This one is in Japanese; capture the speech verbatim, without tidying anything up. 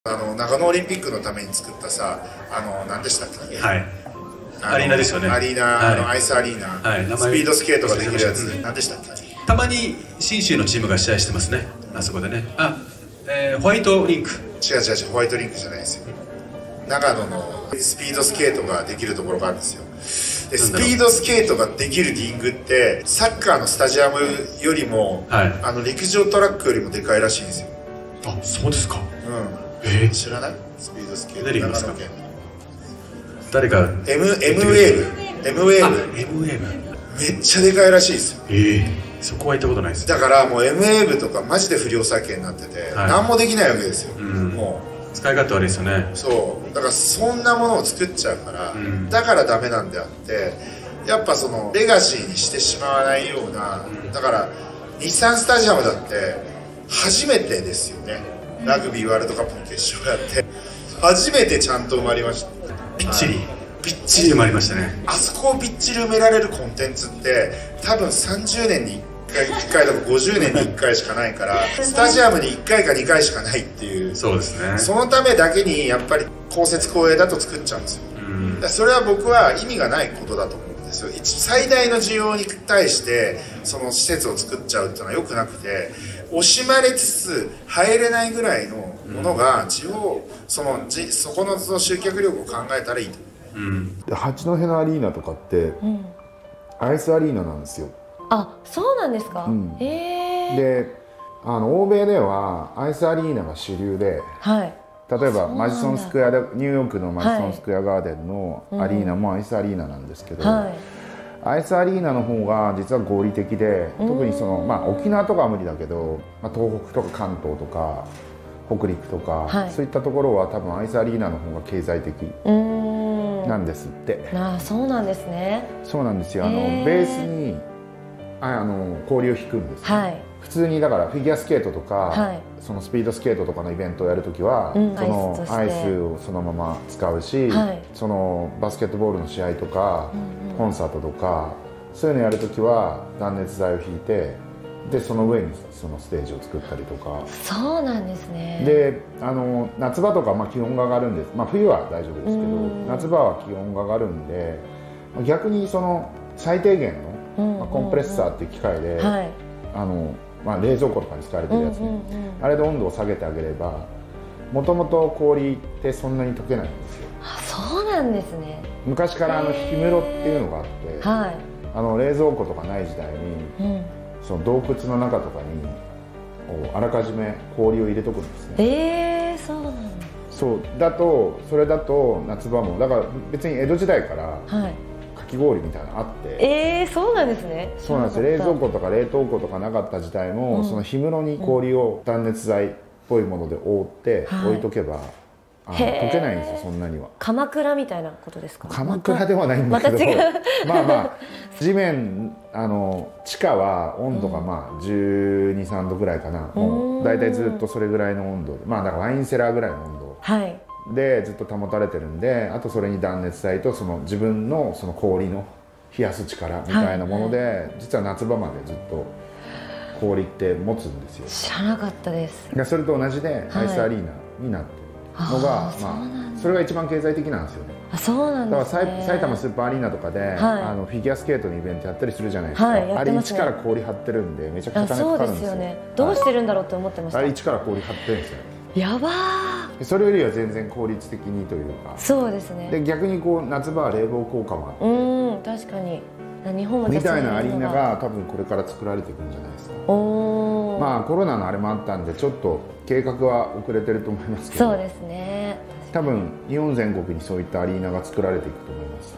あの長野オリンピックのために作ったさ、あの何でしたっけ、 はい、アリーナですよね。 アリーナ、はい、あのアイスアリーナ、はい、スピードスケートができるやつ、何でしたっけ。 たまに信州のチームが試合してますね、あそこでね。あ、えー、ホワイトリンク。 違う違う違う、ホワイトリンクじゃないですよ。長野のスピードスケートができるところがあるんですよ。でスピードスケートができるリングってサッカーのスタジアムよりも、はい、あの陸上トラックよりもでかいらしいんですよ。 あ、そうですか。うん。 えー、知らない？スピードスケート。 誰いますか？誰か。 M M ウェーブ。M ウェーブ。 M ウェーブ。 めっちゃでかいらしいですよ。 ええー、そこは行ったことないです。 だからもう M ウェーブとかマジで不良債権になってて、はい、何もできないわけですよ。うん、もう。 使い勝手悪いですよね。そうだからそんなものを作っちゃうから、うん、だからダメなんであって、やっぱそのレガシーにしてしまわないような、うん、だから日産スタジアムだって初めてですよね、うん、ラグビーワールドカップの決勝やって初めてちゃんと埋まりました。 ぴっちりぴっちり埋まりましたね。 あそこをぴっちり埋められるコンテンツって多分さんじゅうねんにいっかいとかごじゅうねんにいっかいしかないからスタジアムにいっかいかにかいしかないっていう。 そうですね。 そのためだけにやっぱり公設公営だと作っちゃうんですよ。うん、だそれは僕は意味がないことだと思うんですよ。最大の需要に対してその施設を作っちゃうっていうのは良くなくて、惜しまれつつ入れないぐらいのものが地方、そのじそこのその集客力を考えたらいいと思う。うん、 で八戸のアリーナとかって、うん、アイスアリーナなんですよ。 あ、そうなんですか。うん、 へー。で、あの欧米ではアイスアリーナが主流で、はい、例えばマジソンスクエアでニューヨークのマジソンスクエアガーデンのアリーナもアイスアリーナなんですけど、はい、アイスアリーナの方が実は合理的で、特にその、まあ、沖縄とかは無理だけど、まあ、東北とか関東とか北陸とか、はい、そういったところは多分アイスアリーナの方が経済的なんですって。 ああ、そうなんですね。 そうなんですよ。あのベースにあの氷を引くんです、ね、はい、普通にだからフィギュアスケートとか、はい、そのスピードスケートとかのイベントをやるときは、うん、そのアイスをそのまま使うし、はい、そのバスケットボールの試合とか、うんうん、コンサートとかそういうのやるときは断熱材を引いて、でその上にそのステージを作ったりとか。 そうなんですね。 であの夏場とかまあ気温が上がるんです、まあ、冬は大丈夫ですけど、夏場は気温が上がるんで、逆にその最低限のまあ、コンプレッサーっていう機械で、はい、あのまあ、冷蔵庫とかに使われてるやつね、あれで温度を下げてあげれば、もともと氷ってそんなに溶けないんですよ。 あ、そうなんですね。 昔からあの氷室っていうのがあって、はい、あの冷蔵庫とかない時代に、うん、その洞窟の中とかにあらかじめ氷を入れとくんですね。 えー、そうなんだ。 そうだと、それだと夏場もだから別に江戸時代から、はい、かき氷みたいなのあって、 えー、そうなんですね。 そうなんですよ。冷蔵庫とか冷凍庫とかなかった時代も、うん、その氷室に氷を断熱材っぽいもので覆って置いとけば、はい、あの溶けないんですよ、そんなには。 鎌倉みたいなことですか？ 鎌倉ではないんだけど、ま, まあまあ地面あの地下は温度がまあじゅうに、さんどぐらいかな、もう大体ずっとそれぐらいの温度で、まあだからワインセラーぐらいの温度、はい、でずっと保たれてるんで、あとそれに断熱材とその自分のその氷の冷やす力みたいなもので、はいはい、実は夏場までずっと氷って持つんですよ。 知らなかったです。 それと同じでアイスアリーナになってるのが、はい、まあそれが一番経済的なんですよね。 あ、そうなんですね。 だから埼玉スーパーアリーナとかで、はい、あのフィギュアスケートのイベントやったりするじゃないですか、はい、あれ一から氷張ってるんでめちゃくちゃ金かかるんですよ。 そうですよね。どうしてるんだろうって思ってました。 あれ一から氷張ってるんですよ。 やばー。 それよりは全然効率的にというか。 そうですね。 で逆にこう夏場は冷房効果もあって、 うん、確かに日本もみたいなアリーナが多分これから作られていくんじゃないですか。お、まあコロナのあれもあったんでちょっと計画は遅れてると思いますけど、 そうですね、 多分日本全国にそういったアリーナが作られていくと思います。